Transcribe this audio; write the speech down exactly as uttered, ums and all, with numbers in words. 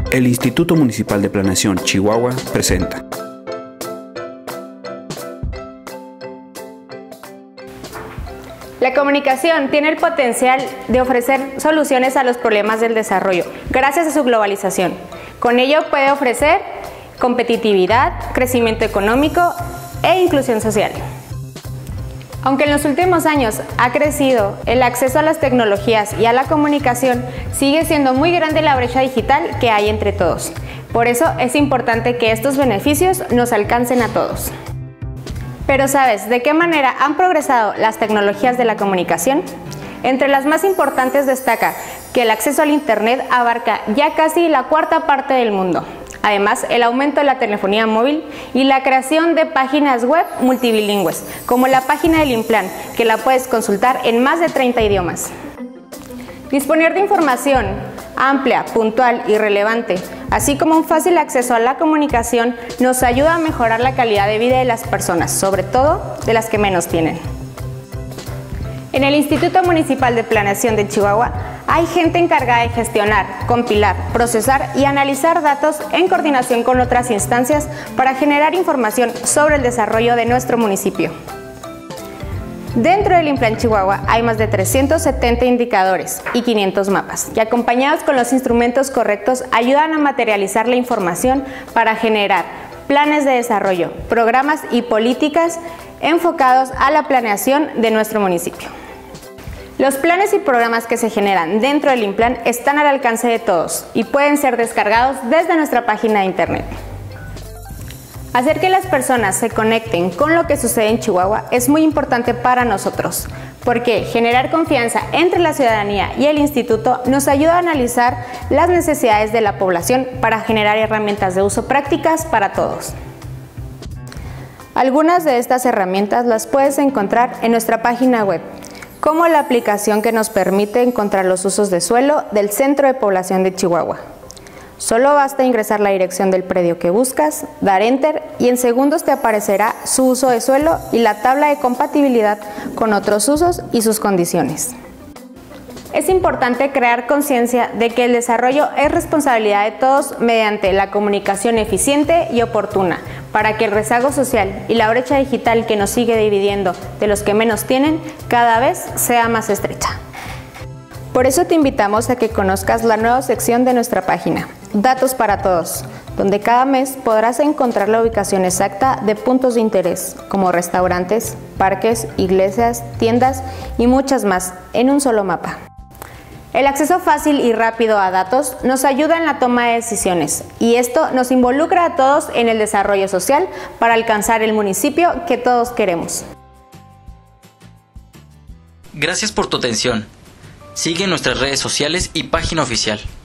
El Instituto Municipal de Planeación Chihuahua presenta. La comunicación tiene el potencial de ofrecer soluciones a los problemas del desarrollo, gracias a su globalización. Con ello puede ofrecer competitividad, crecimiento económico e inclusión social. Aunque en los últimos años ha crecido el acceso a las tecnologías y a la comunicación, sigue siendo muy grande la brecha digital que hay entre todos. Por eso es importante que estos beneficios nos alcancen a todos. Pero ¿sabes de qué manera han progresado las tecnologías de la comunicación? Entre las más importantes destaca que el acceso al Internet abarca ya casi la cuarta parte del mundo. Además, el aumento de la telefonía móvil y la creación de páginas web multilingües, como la página del Implan, que la puedes consultar en más de treinta idiomas. Disponer de información amplia, puntual y relevante, así como un fácil acceso a la comunicación, nos ayuda a mejorar la calidad de vida de las personas, sobre todo de las que menos tienen. En el Instituto Municipal de Planeación de Chihuahua hay gente encargada de gestionar, compilar, procesar y analizar datos en coordinación con otras instancias para generar información sobre el desarrollo de nuestro municipio. Dentro del Implan Chihuahua hay más de trescientos setenta indicadores y quinientos mapas, que acompañados con los instrumentos correctos ayudan a materializar la información para generar planes de desarrollo, programas y políticas enfocados a la planeación de nuestro municipio. Los planes y programas que se generan dentro del Implan están al alcance de todos y pueden ser descargados desde nuestra página de internet. Hacer que las personas se conecten con lo que sucede en Chihuahua es muy importante para nosotros, porque generar confianza entre la ciudadanía y el instituto nos ayuda a analizar las necesidades de la población para generar herramientas de uso prácticas para todos. Algunas de estas herramientas las puedes encontrar en nuestra página web, como la aplicación que nos permite encontrar los usos de suelo del Centro de Población de Chihuahua. Solo basta ingresar la dirección del predio que buscas, dar Enter y en segundos te aparecerá su uso de suelo y la tabla de compatibilidad con otros usos y sus condiciones. Es importante crear conciencia de que el desarrollo es responsabilidad de todos mediante la comunicación eficiente y oportuna, para que el rezago social y la brecha digital que nos sigue dividiendo de los que menos tienen cada vez sea más estrecha. Por eso te invitamos a que conozcas la nueva sección de nuestra página, Datos para Todos, donde cada mes podrás encontrar la ubicación exacta de puntos de interés, como restaurantes, parques, iglesias, tiendas y muchas más, en un solo mapa. El acceso fácil y rápido a datos nos ayuda en la toma de decisiones y esto nos involucra a todos en el desarrollo social para alcanzar el municipio que todos queremos. Gracias por tu atención. Sigue nuestras redes sociales y página oficial.